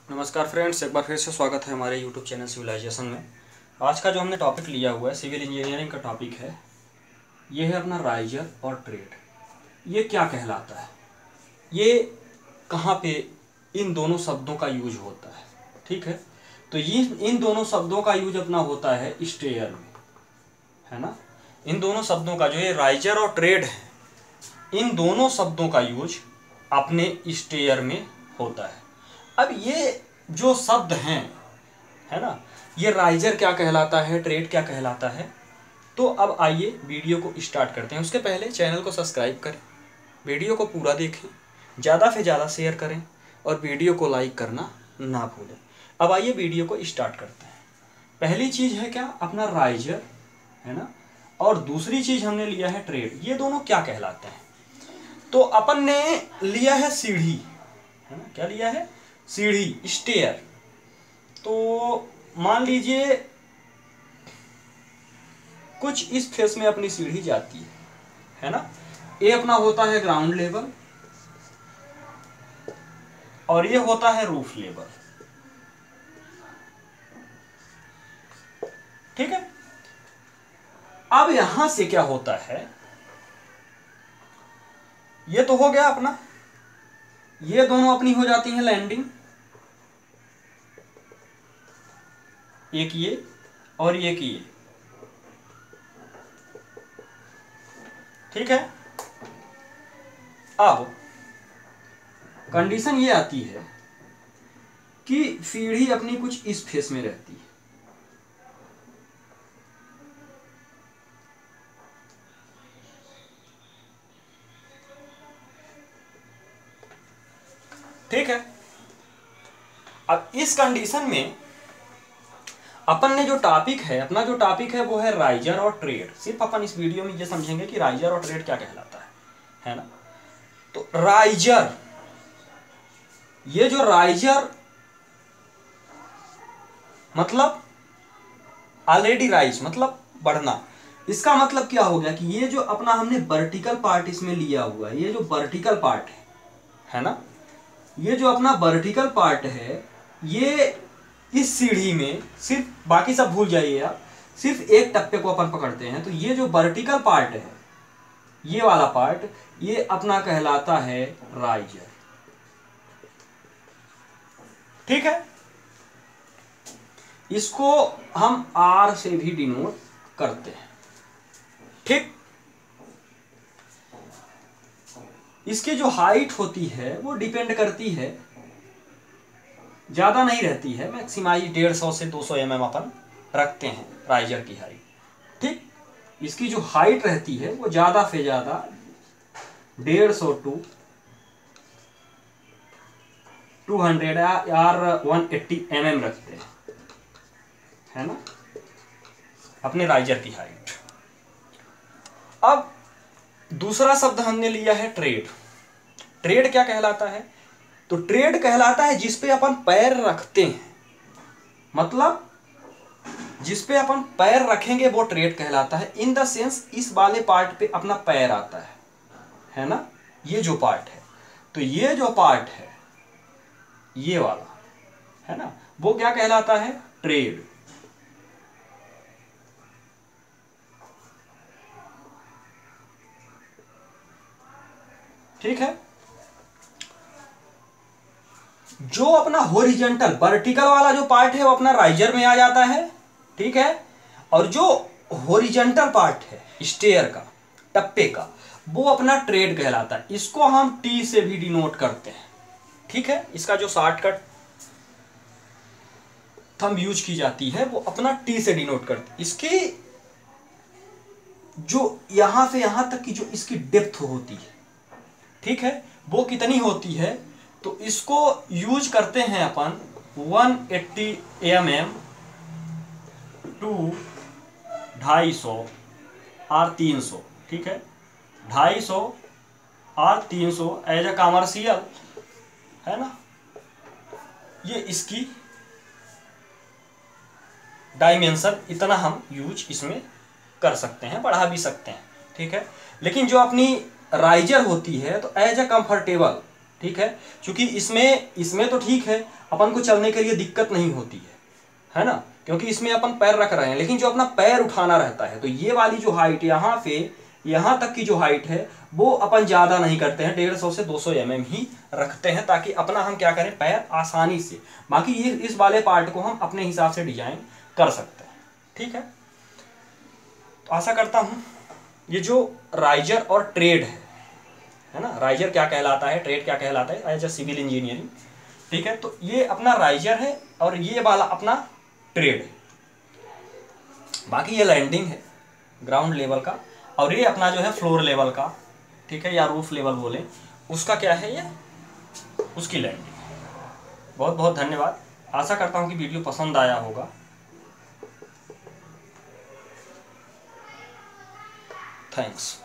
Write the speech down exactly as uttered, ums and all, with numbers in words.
नमस्कार फ्रेंड्स, एक बार फिर से स्वागत है हमारे यूट्यूब चैनल सिविलाइजेशन में। आज का जो हमने टॉपिक लिया हुआ है सिविल इंजीनियरिंग का टॉपिक है। ये है अपना राइजर और ट्रेड। ये क्या कहलाता है, ये कहाँ पे इन दोनों शब्दों का यूज होता है। ठीक है, तो ये इन दोनों शब्दों का यूज अपना होता है स्टेयर में, है ना। इन दोनों शब्दों का जो ये राइजर और ट्रेड है, इन दोनों शब्दों का यूज अपने स्टेयर में होता है। अब ये जो शब्द हैं, है ना, ये राइजर क्या कहलाता है, ट्रेड क्या कहलाता है। तो अब आइए वीडियो को स्टार्ट करते हैं। उसके पहले चैनल को सब्सक्राइब करें, वीडियो को पूरा देखें, ज़्यादा से ज़्यादा शेयर करें और वीडियो को लाइक करना ना भूलें। अब आइए वीडियो को स्टार्ट करते हैं। पहली चीज़ है क्या, अपना राइजर, है ना, और दूसरी चीज़ हमने लिया है ट्रेड। ये दोनों क्या कहलाते हैं। तो अपन ने लिया है सीढ़ी, है ना, क्या लिया है, सीढ़ी, स्टेयर। तो मान लीजिए कुछ इस फेस में अपनी सीढ़ी जाती है, है ना। ये अपना होता है ग्राउंड लेवल और ये होता है रूफ लेवल। ठीक है, अब यहां से क्या होता है, ये तो हो गया अपना, ये दोनों अपनी हो जाती हैं लैंडिंग, एक ये और एक ये। ठीक है, अब कंडीशन ये आती है कि सीढ़ी अपनी कुछ इस फेस में रहती है। ठीक है, अब इस कंडीशन में अपन ने जो टॉपिक है, अपना जो टॉपिक है वो है राइजर और ट्रेड। सिर्फ अपन इस वीडियो में ये समझेंगे कि राइजर और ट्रेड क्या कहलाता है, है ना। तो राइजर, ये जो राइजर मतलब ऑलरेडी राइज मतलब बढ़ना। इसका मतलब क्या हो गया कि ये जो अपना हमने वर्टिकल पार्ट इसमें लिया हुआ है, ये जो वर्टिकल पार्ट है, है ना, ये जो अपना वर्टिकल पार्ट है, ये इस सीढ़ी में सिर्फ, बाकी सब भूल जाइए आप, सिर्फ एक टप्पे को अपन पकड़ते हैं। तो ये जो वर्टिकल पार्ट है, ये वाला पार्ट, ये अपना कहलाता है राइजर। ठीक है, इसको हम आर से भी डिनोट करते हैं। ठीक, इसकी जो हाइट होती है वो डिपेंड करती है, ज्यादा नहीं रहती है, मैक्सिमाइज डेढ़ सौ से दो सौ एम एम अपन रखते हैं राइजर की हाइट। ठीक, इसकी जो हाइट रहती है वो ज्यादा से ज्यादा डेढ़ सौ टू टू हंड्रेड यार वन एट्टी एम एम रखते हैं, है ना, अपने राइजर की हाइट। अब दूसरा शब्द हमने लिया है ट्रेड। ट्रेड क्या कहलाता है, तो ट्रेड कहलाता है जिस पे अपन पैर रखते हैं, मतलब जिस पे अपन पैर रखेंगे वो ट्रेड कहलाता है। इन द सेंस इस वाले पार्ट पे अपना पैर आता है, है ना, ये जो पार्ट है, तो ये जो पार्ट है ये वाला, है ना, वो क्या कहलाता है, ट्रेड। ठीक है, जो अपना हॉरिजॉन्टल वर्टिकल वाला जो पार्ट है वो अपना राइजर में आ जाता है। ठीक है, और जो हॉरिजॉन्टल पार्ट है स्टेयर का, टप्पे का, वो अपना ट्रेड कहलाता है। इसको हम टी से भी डिनोट करते हैं। ठीक है, इसका जो शॉर्टकट थंब यूज की जाती है वो अपना टी से डिनोट करते हैं। इसकी जो यहां से यहां तक की जो इसकी डेप्थ होती है, ठीक है, वो कितनी होती है, तो इसको यूज करते हैं अपन one eighty M M to ढाई सौ और तीन सौ। ठीक है, ढाई सौ और तीन सौ एज ए कॉमर्शियल, है ना, ये इसकी डायमेंशन इतना हम यूज इसमें कर सकते हैं, बढ़ा भी सकते हैं। ठीक है, लेकिन जो अपनी राइजर होती है तो एज ए कंफर्टेबल, ठीक है, क्योंकि इसमें इसमें तो ठीक है, अपन को चलने के लिए दिक्कत नहीं होती है, है ना, क्योंकि इसमें अपन पैर रख रहे हैं। लेकिन जो अपना पैर उठाना रहता है, तो ये वाली जो हाइट यहाँ पे यहाँ तक की जो हाइट है वो अपन ज़्यादा नहीं करते हैं, डेढ़ सौ से दो सौ एम एम ही रखते हैं, ताकि अपना हम क्या करें, पैर आसानी से, बाकी ये इस वाले पार्ट को हम अपने हिसाब से डिजाइन कर सकते हैं। ठीक है, तो आशा करता हूँ ये जो राइजर और ट्रेड है है ना, राइजर क्या कहलाता है, ट्रेड क्या कहलाता है एज ए सिविल इंजीनियरिंग। ठीक है, तो ये अपना राइजर है और ये वाला अपना ट्रेड है, बाकी ये लैंडिंग है ग्राउंड लेवल का, और ये अपना जो है फ्लोर लेवल का, ठीक है, या रूफ लेवल बोले उसका क्या है, ये उसकी लैंडिंग। बहुत बहुत धन्यवाद, आशा करता हूँ कि वीडियो पसंद आया होगा। थैंक्स।